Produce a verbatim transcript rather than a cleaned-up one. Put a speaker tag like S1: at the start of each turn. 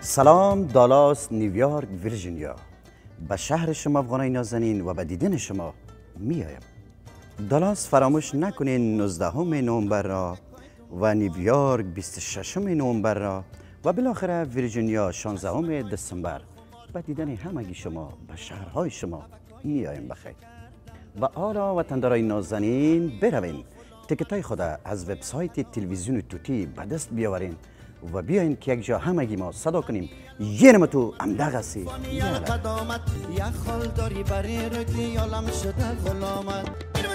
S1: سلام، دالاس، نیویورک، ویرجینیا. به شهر شما افغانای نازنین و به دیدن شما می آیم. دالاس فراموش نکنین نوزدهم نوامبر را و نیویورک بیست و ششم نوامبر را و بالاخره ویرجینیا شانزدهم دسامبر به دیدن همگی شما به شهرهای شما می آیم بخیر. و حالا وطندارای نازنین بروین تیکتای خود از وبسایت تلویزیون توتی به دست بیاورین و بیاین که یک جا همگی ما صدا کنیم یه تو امدغ هستی
S2: قدامت یا خال داری برای رگی عالم شده غلامت